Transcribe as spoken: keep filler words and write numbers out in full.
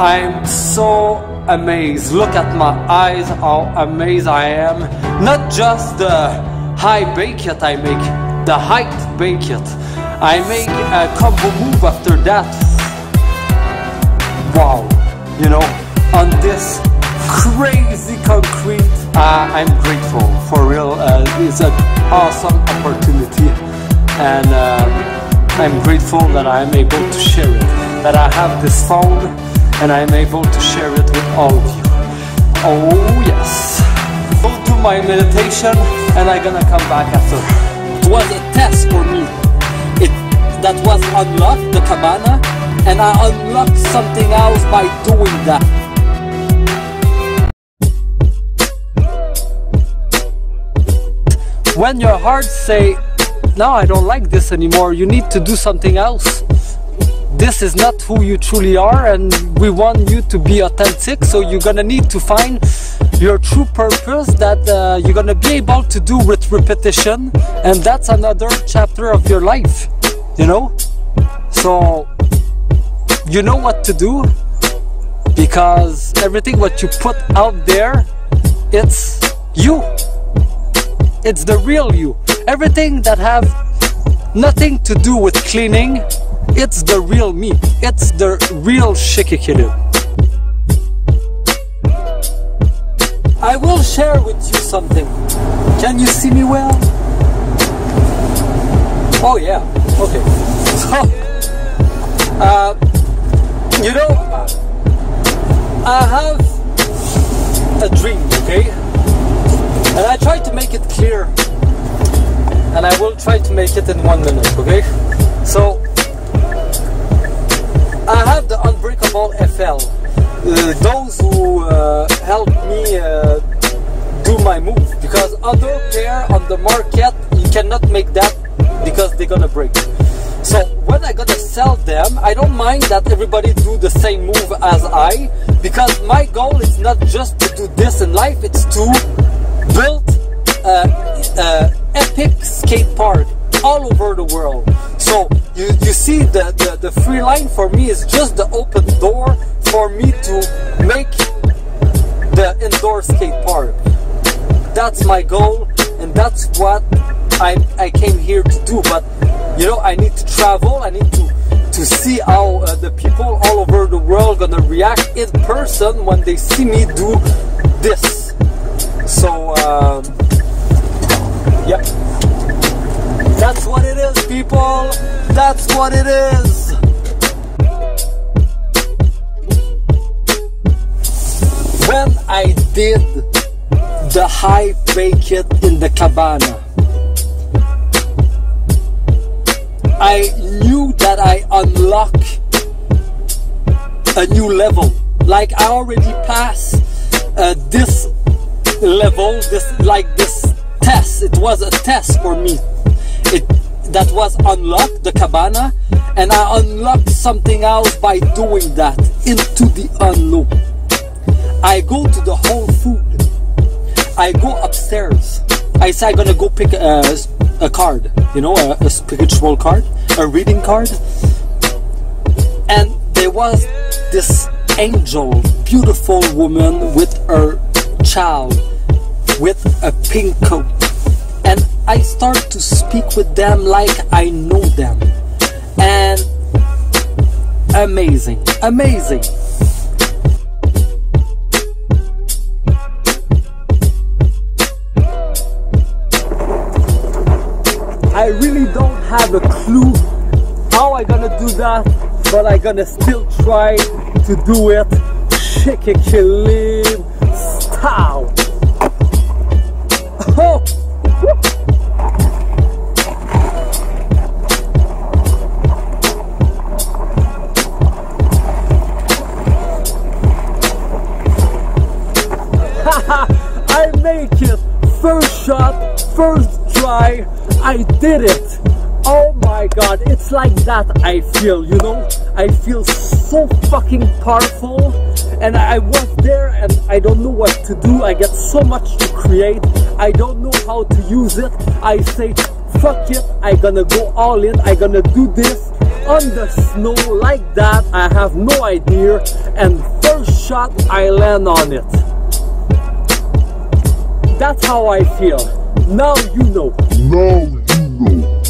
I'm so amazed. Look at my eyes, how amazed I am. Not just the high baked I make, the height baked. I make a combo move after that. Wow, you know, on this crazy concrete. Uh, I'm grateful, for real. Uh, it's an awesome opportunity, and uh, I'm grateful that I'm able to share it. That I have this phone, and I'm able to share it with all of you. Oh yes. Go do my meditation, and I'm gonna come back after. It was a test for me. It that was unlocked, the Cabana, and I unlocked something else by doing that. When your heart say, no, I don't like this anymore, you need to do something else. This is not who you truly are, and we want you to be authentic, so you're gonna need to find your true purpose that uh, you're gonna be able to do with repetition, and that's another chapter of your life, you know? So you know what to do, because everything what you put out there, it's you. It's the real you. Everything that have nothing to do with cleaning, it's the real me. It's the real Chic Unicorn. I will share with you something. Can you see me well? Oh yeah, okay. So, uh, you know, I have a dream, okay? And I try to make it clear, and I will try to make it in one minute, okay? So, I have the Unbreakable F L. Uh, those who uh, help me uh, do my move, because other pair on the market, you cannot make that because they're gonna break. So when I gonna sell them, I don't mind that everybody do the same move as I, because my goal is not just to do this in life, it's to build an uh, epic skate park all over the world. So you, you see the, the, the free line for me is just the open door for me to make the indoor skate park. That's my goal, and that's what I, I came here to do. But you know, I need to travel, I need to, to see how uh, the people all over the world gonna react in person when they see me do this. So um, yeah, that's what it is, people. That's what it is. When I did the high baked in the Cabana, I knew that I unlocked a new level. Like I already passed uh, this level, this like this test. It was a test for me. It that was unlocked, the Cabana, and I unlocked something else by doing that into the unknown. I go to the Whole Food. I go upstairs. I say I'm gonna go pick a, a card, you know, a, a spiritual card, a reading card. And there was this angel, beautiful woman with her child, with a pink coat. And I start to speak with them like I know them. And amazing, amazing. I really don't have a clue how I gonna do that, but I gonna still try to do it Chic Unicorn style. Oh. I make it first shot, first try. I did it. Oh my god, it's like that I feel, you know? I feel so fucking powerful, and I was there and I don't know what to do. I get so much to create, I don't know how to use it. I say, fuck it, I gonna go all in, I gonna do this on the snow like that, I have no idea, and first shot I land on it. That's how I feel. Now you know. Now you know.